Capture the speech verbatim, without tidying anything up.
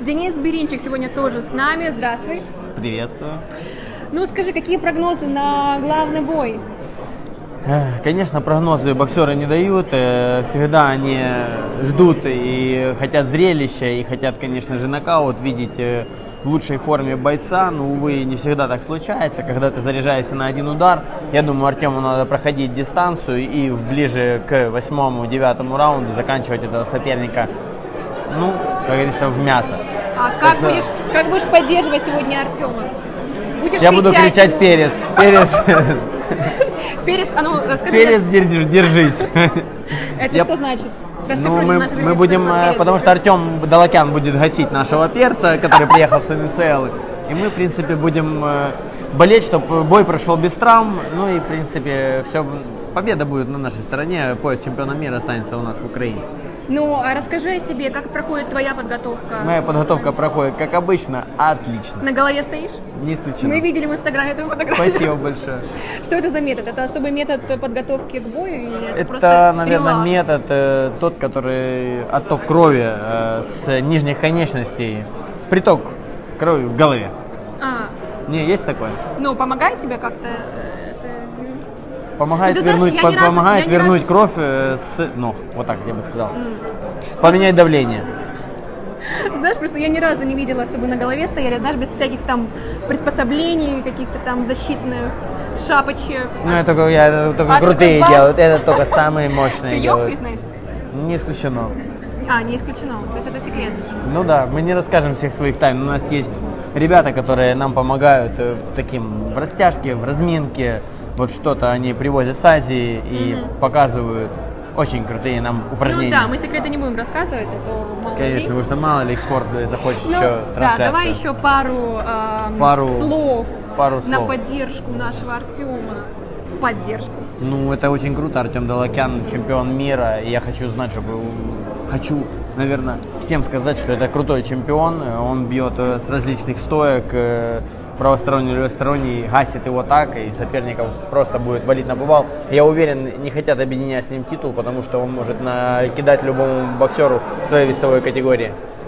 Денис Беринчик сегодня тоже с нами. Здравствуй. Приветствую. Ну скажи, какие прогнозы на главный бой? Конечно, прогнозы боксеры не дают. Всегда они ждут и хотят зрелища, и хотят, конечно же, нокаут видеть в лучшей форме бойца. Но, увы, не всегда так случается. Когда ты заряжаешься на один удар, я думаю, Артему надо проходить дистанцию и ближе к восьмому-девятому раунду заканчивать этого соперника, ну, как говорится, в мясо. А как будешь, как будешь поддерживать сегодня Артема? Будешь я кричать буду кричать ему? перец. Перец. Перец, а ну расскажи. Перец, держись, держись. Это я... что значит? Ну, мы, мы будем, потому что Артем Даллакян будет гасить нашего перца, который приехал с Венесуэлы. И мы, в принципе, будем болеть, чтобы бой прошел без травм. Ну и, в принципе, все, победа будет на нашей стороне. Пояс чемпиона мира останется у нас в Украине. Ну, а расскажи о себе, как проходит твоя подготовка? Моя подготовка проходит, как обычно, отлично. На голове стоишь? Не исключено. Мы видели в Инстаграме эту фотографию. Спасибо большое. Что это за метод? Это особый метод подготовки к бою? Или это это, просто наверное, релакс? метод э, тот, который отток крови э, с нижних конечностей, приток крови в голове. А. Не, есть такое? Ну, помогает тебе как-то? Помогает ну, вернуть, знаешь, по, помогает разу, вернуть разу... кровь э, с ног, вот так я бы сказал. Mm. Поменять давление. Знаешь, просто я ни разу не видела, чтобы на голове стояли, знаешь, без всяких там приспособлений, каких-то там защитных шапочек. Ну, это только, я, это только а крутые только делают, это только самые мощные Ты делают. признайся? Не исключено. А, не исключено, то есть это секрет. Ну да, мы не расскажем всех своих тайн. У нас есть ребята, которые нам помогают в таким, в растяжке, в разминке. Вот что-то они привозят с Азии и mm-hmm. показывают очень крутые нам упражнения. Ну да, мы секреты не будем рассказывать, а то мало Конечно, ли. потому что мало ли экспорт захочет ну, еще трансляцию. Да, давай еще пару, э, пару, слов пару на слов. поддержку нашего Артема. Поддержку. Ну, это очень круто. Артем Даллакян, чемпион мира. И я хочу знать, чтобы... Хочу, наверное, всем сказать, что это крутой чемпион. Он бьет с различных стоек, правосторонний, левосторонний, гасит его так, и соперников просто будет валить на повал. Я уверен, не хотят объединять с ним титул, потому что он может накидать любому боксеру в своей весовой категории.